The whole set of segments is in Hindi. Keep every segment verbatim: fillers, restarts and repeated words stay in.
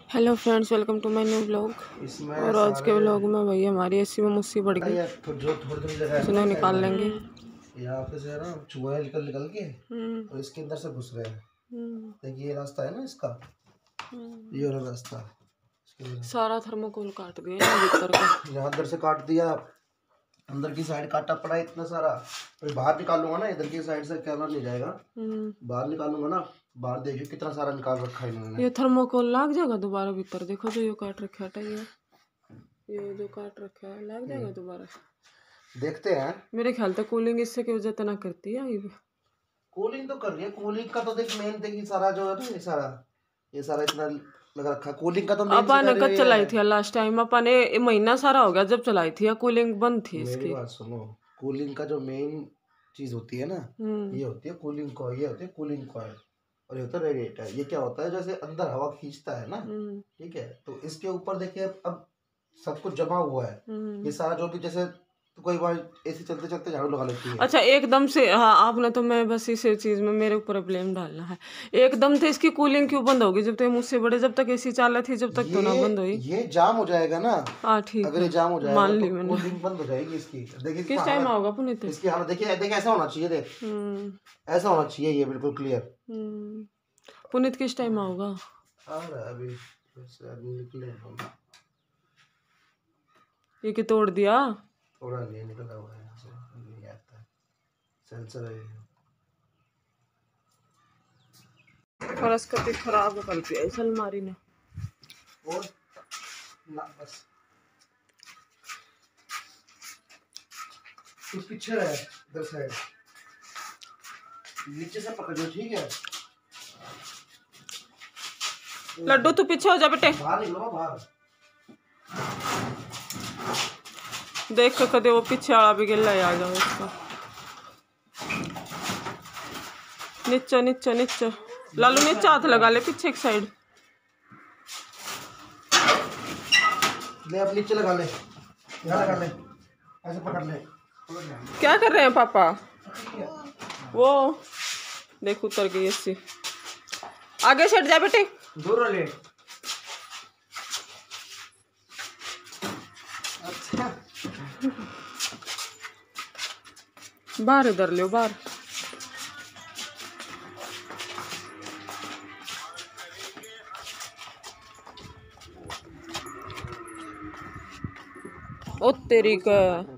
Hello friends, welcome to my new blog. और आज के ब्लॉग में भाई हमारी एसी में मुस्सी पड़ गई, सुनो निकाल लेंगे। यहाँ पे से ना चूहा निकल निकल के और इसके अंदर से घुस रहे हैं। देखिए ये रास्ता है ना इसका, ये वाला रास्ता सारा थर्मोकोल काट दिया भीतर का। यहाँ अंदर से काट दिया, अंदर की साइड काटा पड़ा इतना सारा। तो बाहर निकालूंगा ना, इधर की साइड से कैमरा नहीं जाएगा, बाहर निकालूंगा ना, बाहर देखिए कितना सारा निकाल रखा है इन्होंने। ये थर्मोकोल लग जाएगा दोबारा भीतर, देखो जो ये काट रखा है, ये ये जो काट रखा है लग जाएगा दोबारा, देखते हैं। मेरे ख्याल से कूलिंग इससे की वजह तना करती है, ये कूलिंग तो कर रही है। कूलिंग का तो देख मेन देखिए सारा जो है ना, ये सारा ये सारा इतना लगा रखा। कूलिंग का तो अपन ने कब चलाई थी लास्ट टाइम, अपन ने महीना सारा हो गया जब चलाई थी, या कूलिंग बंद थी इसकी। मेरी बात सुनो, कूलिंग का जो मेन चीज होती है ना, ये होती है कूलिंग कॉइल, ये होती है कूलिंग कॉइल, और ये होता है रेडिएटर। ये क्या होता है, जैसे अंदर हवा खींचता है ना, ठीक है, तो इसके ऊपर देखिए अब सब कुछ जमा हुआ है। ये सारा जो भी, जैसे तो कोई बार ऐसे चलते चलते झाड़ू लगा लेती है। अच्छा एकदम से, हाँ आपने तो, मैं बस इसी चीज में मेरे ऊपर ब्लेम डालना है। एकदम से इसकी कूलिंग क्यों बंद होगी? जब तक मुझसे बड़े, जब तक एसी चाल थी जब तक तो ना बंद हुई। ये जाम हो जाएगा ना। हाँ ठीक, अगर ये जाम हो जाएगा मान ली तो मैंने, कूलिंग बंद हो जाएगी इसकी। देखिए किस टाइम होगा पुनीत इसकी हालत देखिए, देखिए ऐसा होना चाहिए, देख ऐसा होना चाहिए, ये बिल्कुल क्लियर। पुनीत किस टाइम होगा? अभी निकले ये कि तोड़ दिया, थोड़ा नहीं निकला हुआ है, नहीं आता सेंसर है। फर्श का भी खराब कर दिया इस अलमारी ने। और ना बस कुछ पीछे रहे, इधर साइड नीचे से पकड़ो, ठीक है। लड्डू तू पीछे हो जा बेटे, बाहर निकलो बाहर। देख के कदे वो पीछे वाला भी गिल्ला आ जाओ इसका। नीचे नीचे नीचे लालू, नीचे हाथ लगा ले पीछे एक साइड। ले अब नीचे लगा ले, यहाँ लगा ले, ऐसे पकड़ ले। क्या कर रहे हैं पापा? वो देख उतर गई इससे, आगे सेट जा बेटे, दूर ले। अच्छा बाहर इधर ले, बाहर। ओ तेरी का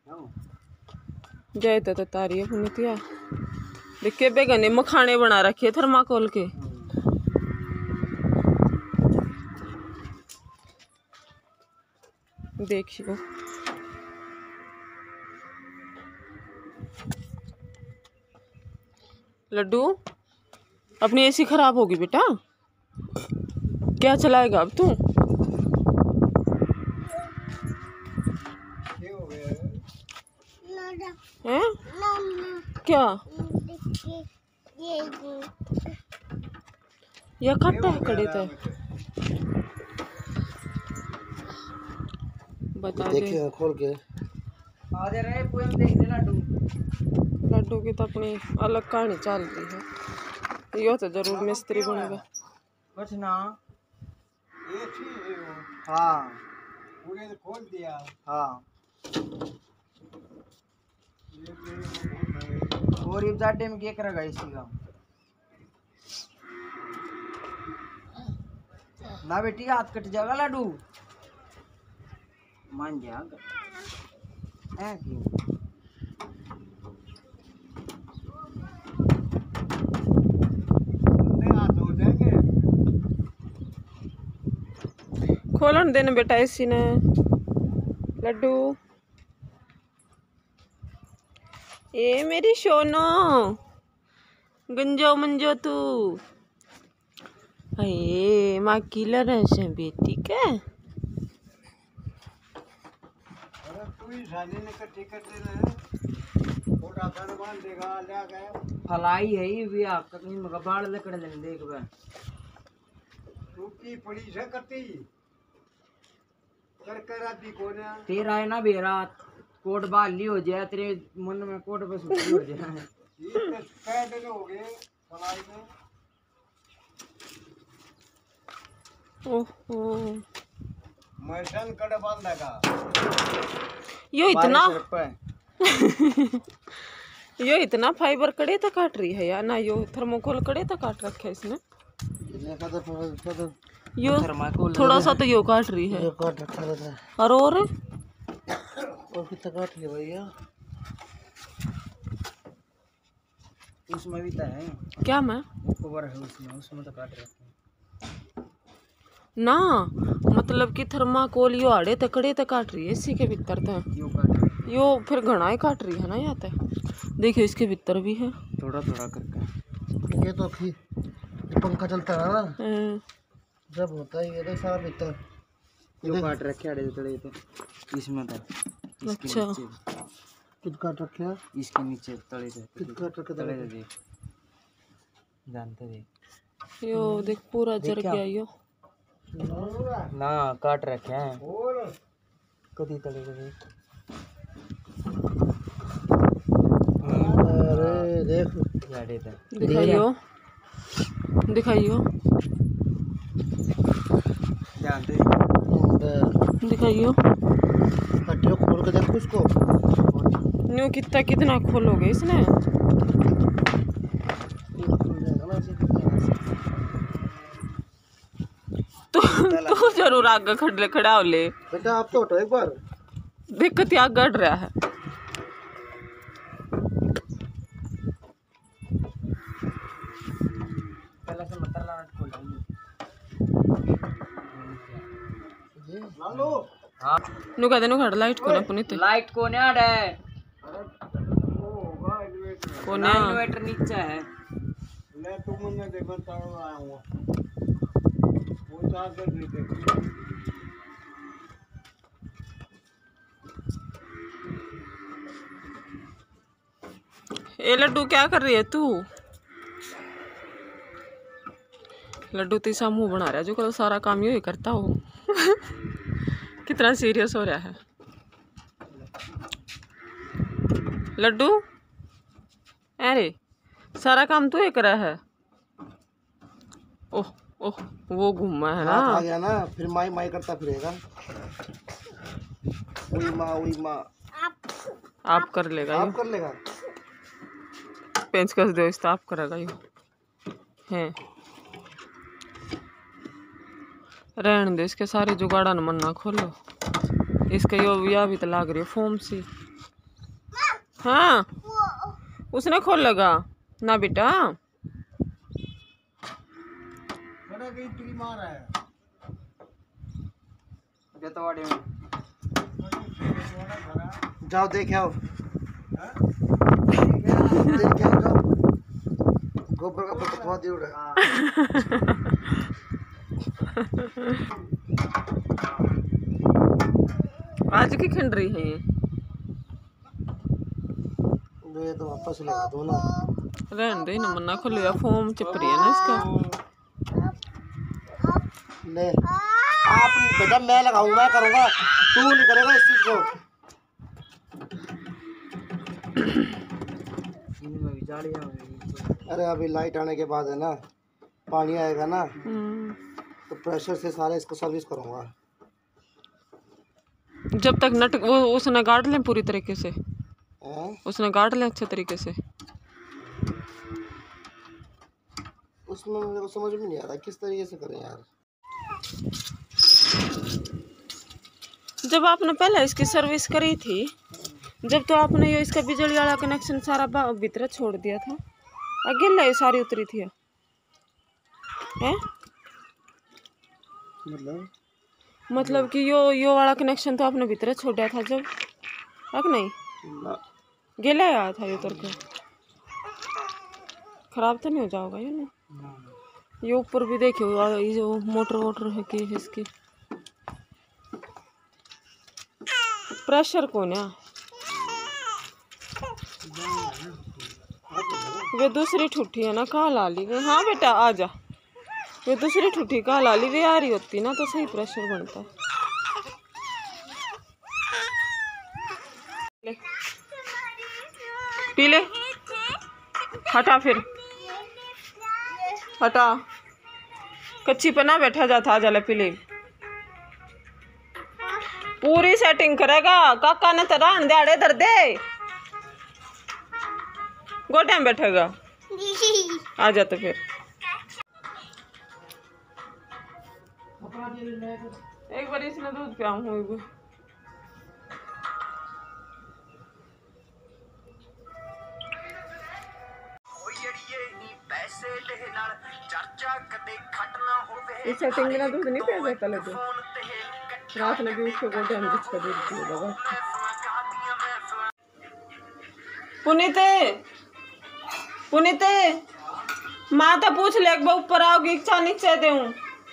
जय तो तारी है पुनितिया। देखिए बेगने मखाने बना रखे थर्माकोल के। देखियो लड्डू, अपनी एसी खराब होगी बेटा, क्या चलाएगा अब तू? हैं? क्या यह खट्टा है कड़े तो बता दे। देखिए खोल के आ दे रहे पोएम देख ले लड्डू। लड्डू की तो अपनी अलग कहानी चल रही है, यो तो जरूर मिस्त्री बनेगा कुछ ना। हाँ पूरे तो खोल दिया। हाँ और इस जाडे में क्या करेगा इसी का ना बेटी, हाथ कट जाएगा लड्डू, मान जाएगा है क्यों? खोलन देने बेटा इसी ने। लड्डू ए मेरी सोनो, गंजो मंजो तू, अये माँ की लरस है बेटी का। फलाई है ये भी आप कहीं मगर बाढ़ लकड़ लेने देख बे टूटी पड़ी से करती कर कर आती कौन है तेरा है ना बेरा कोट बाली हो जाए, तेरे मन में कोट बस हो जाए। ये पैड हो गए मलाई में ओहो मटन कड़े बांधेगा यो इतना यो इतना फाइबर कड़े तक काट रही है यार ना, यो थर्मोकोल कड़े तक काट रखे है इसने। यो थोड़ा सा तो यो काट रही है काट रखा है। और और और कितना काट लिया भैया। उसमें भी तो है क्या मैं कवर है उसमें, उसमें तो काट रखे ना, मतलब कि थर्माकोल यो आड़े तकड़े तक काट रही है इसी के भीतर तक यो काट रखे। यो फिर घना ही काट रही है ना यहाँ तक। देखिए इसके भीतर भी है थोड़ा थोड़ा करके। ये तो अभी पंखा चलता है ना हम्म, जब होता है ये तो सारा भीतर यो काट रखे आड़े तड़े तो इसमें था। अच्छा कित काट रखे हैं इसके नीचे तले से कित काट रखे तले से देख जानते देख यो देख पूरा जर गया यो। ना काट रखे हैं कदी तले से देख। अरे देख आड़े था दिखाइयो दिखाइयो जानते दिखाइयो हड्डियों खोल के देख उसको। न्यू कितना कितना खोलोगे इसने। तू तू जरूर आगे खड़े खड़ा हो ले बेटा आप तो हटो एक बार। देख क्या गड़ रहा है। पहले से मतर लाट खोल लालो हां नु कहते नु खड़ लाइट को ना पुनीत लाइट कोने आड़े कोने इन्वर्टर नीचे है। ले तू मुन्ने दे मैं तार आया हूँ वो चार कर दे दे। ए लड्डू क्या कर रही है तू। लड्डू तीसरा मुंह बना रहा है जो करो सारा काम यो ही करता हो। कितना सीरियस हो रहा है लड्डू। अरे सारा काम तू ही कर रहा है। ओह ओह वो घूमा है ना आ गया ना फिर माई माई करता फिरेगा। उई माँ उई माँ आप कर लेगा आप यो कर लेगा। पेंच कस दो इस आप करेगा यो है। रहने दे इसके सारे जुगाड़ा न मन ना खोलो इसके यो या भी तो लाग रही है फोम सी। हाँ उसने खोल लगा ना बेटा। बड़ा गई तेरी मार है जतवाड़े में जाओ देख आओ देख आओ जाओ गोबर का पतवा दे उड़ा। आज की खिंड रही है ये ये तो वापस लगा दो ना। रहने दे ना मन्ना खोलो या फोम चिप रही है ना इसका। ले आप बेटा मैं लगाऊंगा मैं करूंगा तू नहीं करेगा इस चीज को। इनमें भी जालियां होंगी। अरे अभी लाइट आने के बाद है ना पानी आएगा ना हम्म, तो प्रेशर से सारे इसको सर्विस करूंगा। जब तक नट वो उसने गाड़ लें पूरी तरीके से हैं? उसने गाड़ लें अच्छे तरीके से। उसमें मेरे को समझ में नहीं आ रहा किस तरीके से करें यार। जब आपने पहले इसकी सर्विस करी थी जब तो आपने ये इसका बिजली वाला कनेक्शन सारा भीतर छोड़ दिया था आगे ले सारी उतरी थी है? मतलब मतलब कि यो यो वाला कनेक्शन तो आपने भीतर छोड़ा था जब तक नहीं ना गेला आया था ये उतर के खराब तो नहीं हो जाएगा ये ना। ये ऊपर भी देखियो ये जो मोटर वोटर है की है इसकी प्रेशर कौन है। वे दूसरी ठुठी है ना कहाँ ला ली वे। हाँ बेटा आ जा वे दूसरी ठुठी कहाँ ला ली वे आ रही होती ना तो सही प्रेशर बनता है। ले पी ले हटा फिर हटा कच्ची पे ना बैठा जाता आ जाला पीले पूरी सेटिंग करेगा काका ने तरह दिहाड़े धर दे गो टाइम बैठेगा आ जा तो फिर एक बार इसने दूध पियाऊँ इस सेटिंग में ना दूध नहीं पिया जाता लगे रात में भी उसको गोटे हम जिसका दूध पिएगा पुनीते पुनीते माता पूछ ले एक बार ऊपर आओगी इच्छा नीचे दे हूँ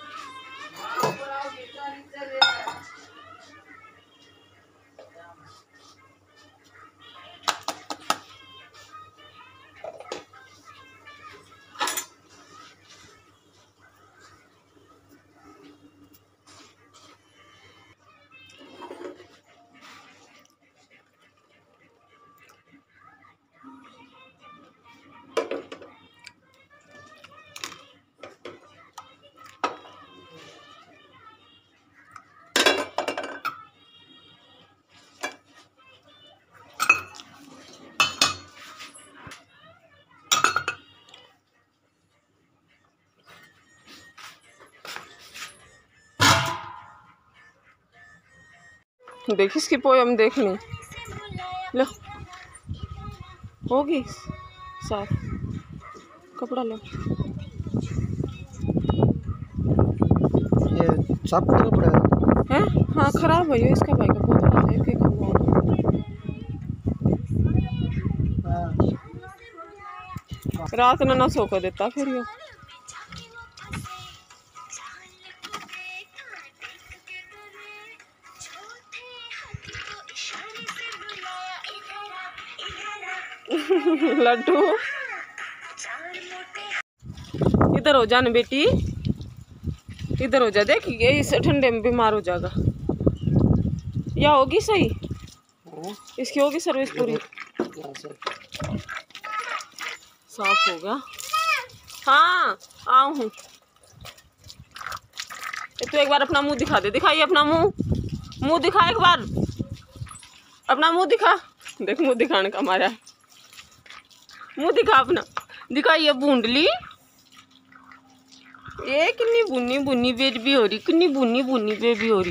देख इसकी पोयम देख ली लो होगी साफ कपड़ा लो ये साफ करना पड़ेगा है हाँ खराब है ये इसका भाई का पोता है के काम रात में ना सो कर देता फिर ये लड्डू इधर हो जाना बेटी इधर हो जा देख ये इस ठंडे में बीमार हो जाएगा या होगी सही इसकी होगी सर्विस पूरी साफ होगा हाँ आऊ हूँ तो एक बार अपना मुंह दिखा दे दिखाइए अपना मुंह मुंह दिखा एक बार अपना मुंह दिखा देख मुंह दिखाने का हमारा मुंह दिखा अपना दिखाइए बूंदली ये कितनी बुनी बुनी बेबी हो रही कितनी बुनी बुनी बेबी हो रही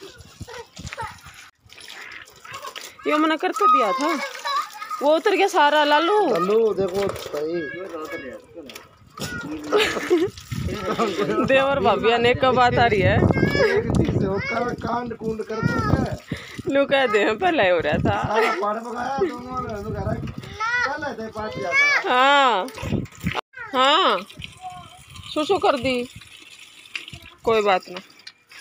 ये मैंने करके दिया था वो उतर गया सारा लालू लालू देखो सही देवर भाभी ने कब बात आ रही है कांड कूंड कर लू कह दे पहले हो रहा था हाँ हाँ सुसु कर दी कोई बात नहीं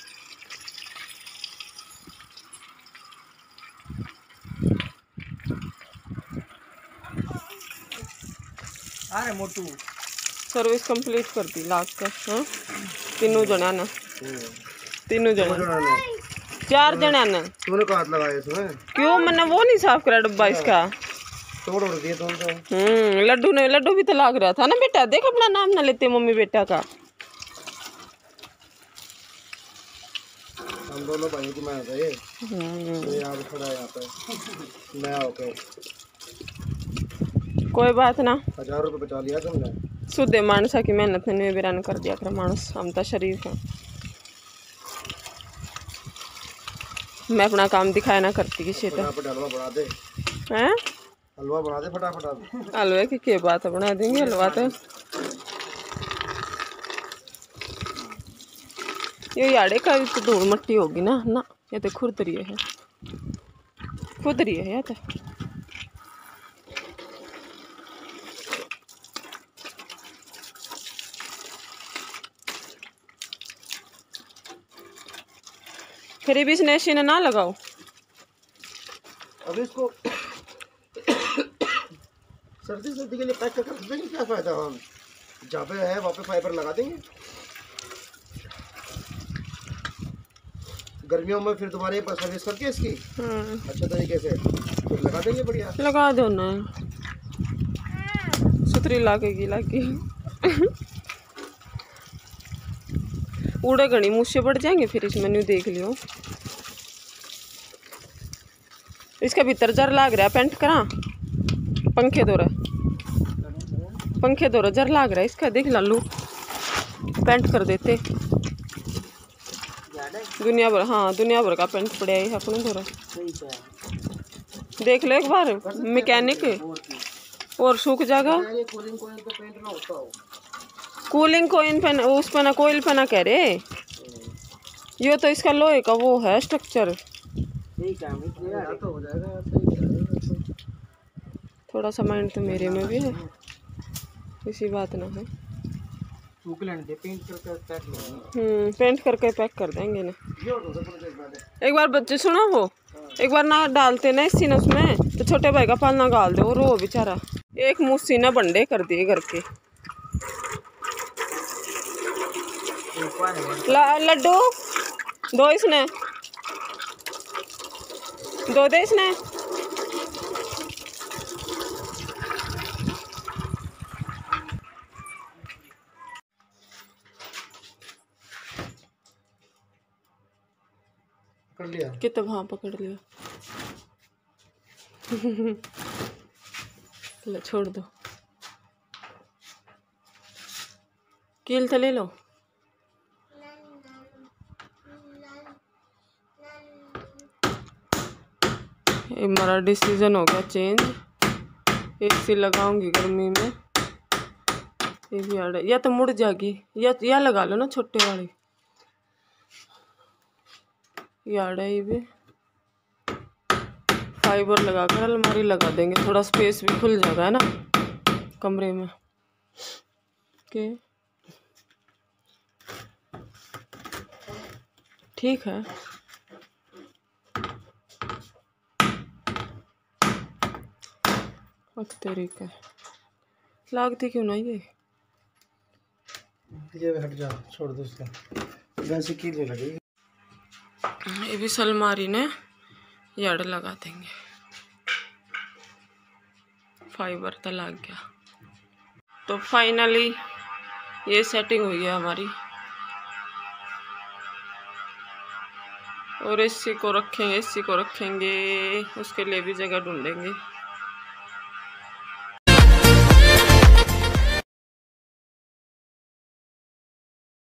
अरे मोटू सर्विस कंप्लीट कर दी लाख का हाँ तीनों जना ने तीनों जना चार जना ने तुमने कहाँ हाथ लगाया इसमें क्यों मैंने वो नहीं साफ करा डब्बा इसका तोड़ उड़ दिए तुम तो हम्म लड्डू ने लड्डू भी तो लाग रहा था ना बेटा देख अपना नाम ना लेते मम्मी बेटा का हम दोनों भाई की मैं गए ये यहाँ खड़ा है यहाँ पे नया होके कोई बात ना हजार रुपये बचा लिया तुमने सुधे मानसा की मेहनत ने वीरान कर दिया कर मानस हम तो शरीफ हैं मैं अपना काम दिखाया ना करती किसी तो हलवा बना दे हैं हलवा बना दे फटाफट हलवे की क्या बात है बना देंगे हलवा तो ये याड़े का तो धूल मट्टी होगी ना ना ये तो खुरदरी है खुदरी है या तो फिर भी इस नेशी ने ना लगाओ अब इसको सर्दी सर्दी के लिए पैक कर देंगे क्या फायदा हम जहाँ पे है वहाँ पे फाइबर लगा देंगे गर्मियों में फिर दोबारा पर सर्विस करके इसकी अच्छे तरीके से फिर लगा देंगे बढ़िया लगा दो ना सुथरी लाके की लाके उड़े घनी मुझसे बढ़ जाएंगे फिर इसमें न्यू देख लियो। इसके भीतर जर लाग रहा पेंट करा पंखे दो पंखे दो जर लाग रहा है इसका देख लालू पेंट कर देते दुनिया भर। हाँ दुनिया भर का पेंट पड़ा है अपने थोड़ा देख लो एक बार मैकेनिक और सूख जाएगा। कूलिंग कोइन पे उस पे ना कोयल पे ना कह रहे ये तो इसका लोहे का वो है स्ट्रक्चर। थोड़ा सा माइंड तो मेरे में भी है इसी बात ना है। हम्म पेंट करके पैक कर देंगे ना। एक बार बच्चे सुनो हो एक बार ना डालते ना इसी ना उसमें तो छोटे भाई का पालना गाल दे रो बेचारा। एक मुस्सी ना बंडे कर दिए घर के लड्डू दो इसने दो दे इसने। कर लिया कितना हाँ पकड़ लिया ले छोड़ दो कील तो ले लो। हमारा डिसीजन हो गया चेंज। एसी लगाऊंगी गर्मी में ये भी आड़ या तो मुड़ जाएगी या या लगा लो ना छोटे वाली यार ये भी फाइबर लगा कर अलमारी लगा देंगे थोड़ा स्पेस भी खुल जाएगा है ना कमरे में के ठीक है। तरीका लागती क्यों ना ये ये हट जा छोड़ दो उसका वैसे की ले लगेगी। ये भी अलमारी ने यार्ड लगा देंगे फाइबर तो लग गया। तो फाइनली ये सेटिंग हुई है हमारी और एसी को रखेंगे एसी को रखेंगे उसके लिए भी जगह ढूंढेंगे।